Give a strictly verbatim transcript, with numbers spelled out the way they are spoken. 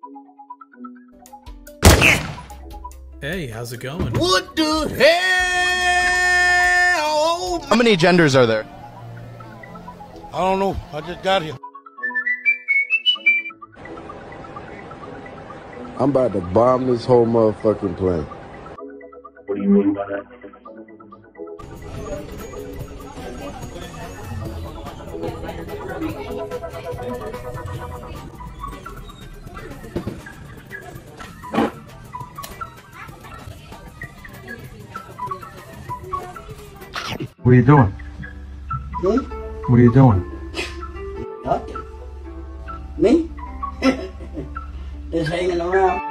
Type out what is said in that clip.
Hey, how's it going? What the hell? How many genders are there? I don't know. I just got here. I'm about to bomb this whole motherfucking plane. What do you mean by that? What are you doing? Hmm? What are you doing? Nothing. Me? Just hanging around.